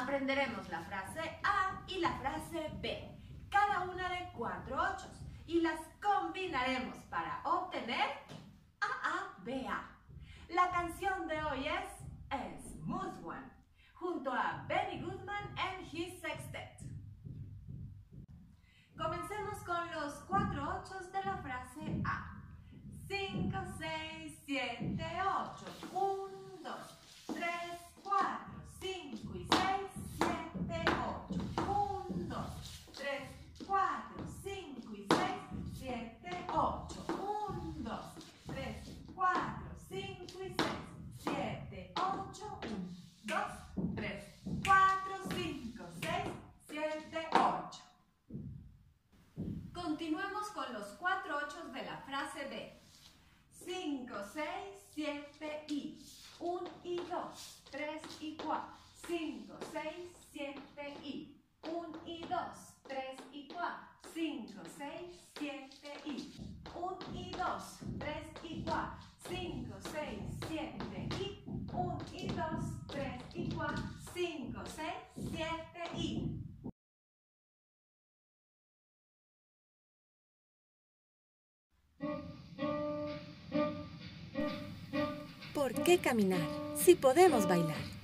Aprenderemos la frase A y la frase B, cada una de 4 ochos, y las combinaremos para obtener AABA. La canción de hoy es A Smooth One, junto a Benny Goodman and his Sextet. Comencemos con los 4 ochos de la frase A. 5, 6, 7, 8. 1, 2, 3, 4, 5 y 6, 7, 8. 1, 2, 3, 4, 5 y 6, 7, 8. 1, 2, 3, 4, 5 y 6, 7, 8. 1, 2, 3, 4, 5, 6, 7, 8. Continuemos con los 4 ochos de la frase B. 5, 6, 7 y 1 y 2, 3 y 4. 5, 6, 7 y 1 y 2, 3 y 4. 5, 6, 7 y 1 y 2, 3 y 4. 5, 6, 7 y 1 y 2, 3 y 4. 5, 6, 7 y... ¿Por qué caminar si podemos bailar?